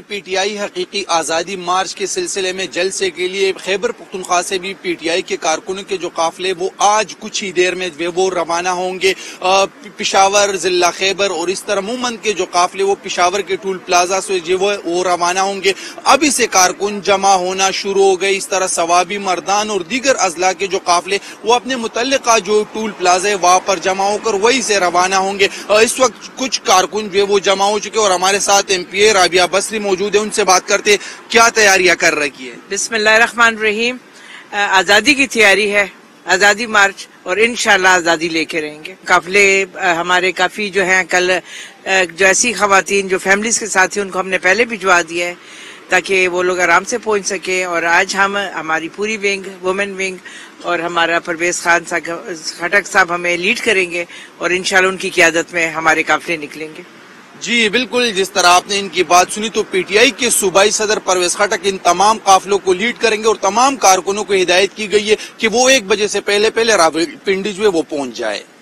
P T I حقیقی آزادی مارچ کے سلسلے میں جلسے کے لیے خیبر پختونخوا سے بھی پی ٹی آئی کے کارکنوں کے جو قافلے وہ آج کچھ ہی دیر میں وہ روانہ ہوں گے پشاور ضلع خیبر، اور اس طرح عموماً کے جو قافلے وہ پشاور کے ٹول پلازا سے وہ روانہ ہوں گے۔ ابھی سے کارکن جمع ہونا شروع ہو گئے۔ اس طرح ثوابی، مردان اور دیگر اضلاع کے جو قافلے وہ اپنے متعلقہ جو ٹول پلازا ہے وہاں پر جمع ہو کر وہی سے روانہ ہوں گے۔ اس وقت کچھ کارکن جو ہے وہ جمع ہو چکے اور ہمارے ساتھ ایم پی اے رابعہ بصری موجود ہے، ان سے بات کرتے کیا تیاریاں کر رکھی ہے۔ بسم اللہ الرحمن الرحیم۔ آزادی کی تیاری ہے، آزادی مارچ، اور انشاءاللہ آزادی لے کے رہیں گے۔ قافلے ہمارے کافی جو ہیں، کل جو ایسی خواتین جو فیملیز کے ساتھ ہیں ان کو ہم نے پہلے بھجوا دیا ہے تاکہ وہ لوگ آرام سے پہنچ سکے، اور آج ہماری پوری ونگ، وومن ونگ اور ہمارا پرویز خان خٹک صاحب ہمیں لیڈ کریں گے، اور انشاءاللہ ان کی قیادت میں ہمارے قافلے نکلیں گے۔ جی بالکل، جس طرح آپ نے ان کی بات سنی تو پی ٹی آئی کے صوبائی صدر پرویز خٹک ان تمام قافلوں کو لیڈ کریں گے، اور تمام کارکنوں کو ہدایت کی گئی ہے کہ وہ 1 بجے سے پہلے راولپنڈی جو ہے وہ پہنچ جائے۔